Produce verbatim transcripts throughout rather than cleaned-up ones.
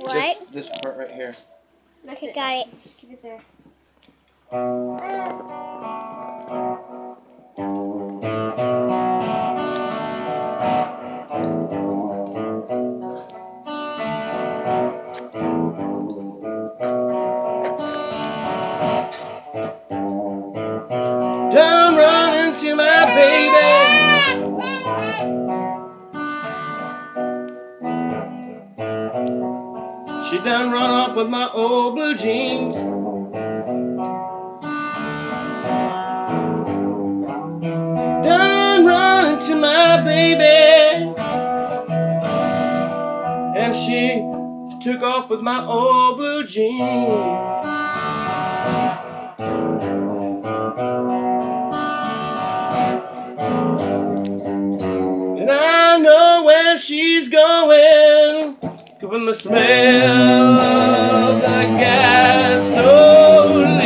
What? Just this part right here. Okay, got it. Just keep it there. Done running to my baby. She done run off with my old blue jeans. Done running to my baby. And she took off with my old blue jeans. And I know where she's going, from the smell of the gasoline.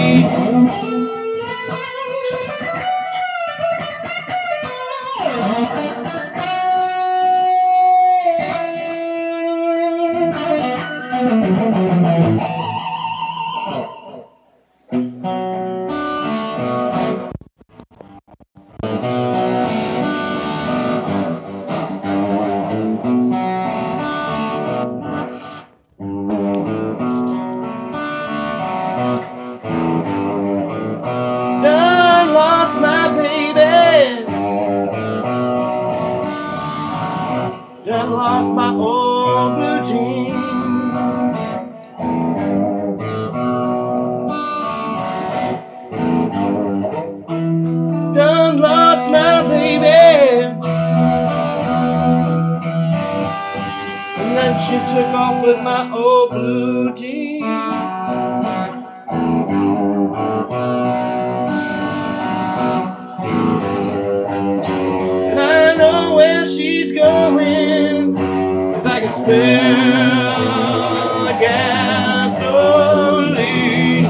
Done lost my baby. Done lost my old blue jeans. Done lost my baby. And then she took off with my old blue jeans. And I know where she's going, 'cause I can smell the gasoline.